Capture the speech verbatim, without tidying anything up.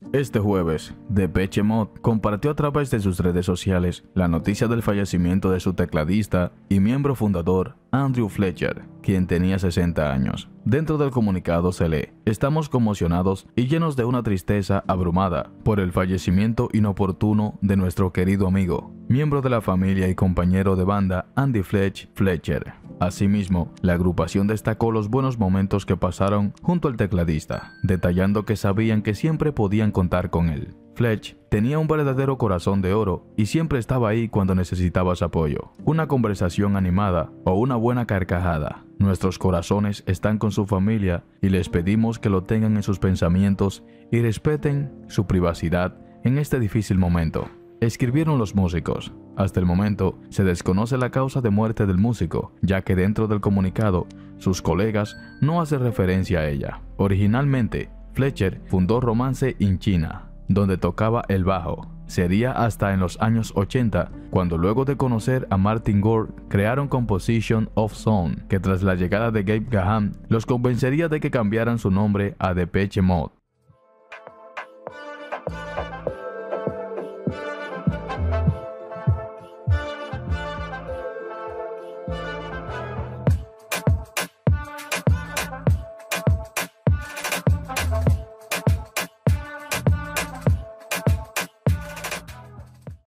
Este jueves, Depeche Mode compartió a través de sus redes sociales la noticia del fallecimiento de su tecladista y miembro fundador, Andrew Fletcher, quien tenía sesenta años. Dentro del comunicado se lee: "Estamos conmocionados y llenos de una tristeza abrumada por el fallecimiento inoportuno de nuestro querido amigo, miembro de la familia y compañero de banda Andy Fletch Fletcher". Asimismo, la agrupación destacó los buenos momentos que pasaron junto al tecladista, detallando que sabían que siempre podían contar con él. Fletch tenía un verdadero corazón de oro y siempre estaba ahí cuando necesitabas apoyo, una conversación animada o una buena carcajada. Nuestros corazones están con su familia y les pedimos que lo tengan en sus pensamientos y respeten su privacidad en este difícil momento, escribieron los músicos. Hasta el momento, se desconoce la causa de muerte del músico, ya que dentro del comunicado, sus colegas no hacen referencia a ella. Originalmente, Fletcher fundó Romance in China, donde tocaba el bajo. Sería hasta en los años ochenta, cuando luego de conocer a Martin Gore, crearon Composition of Sound, que tras la llegada de Gabe Gahan, los convencería de que cambiaran su nombre a Depeche Mode.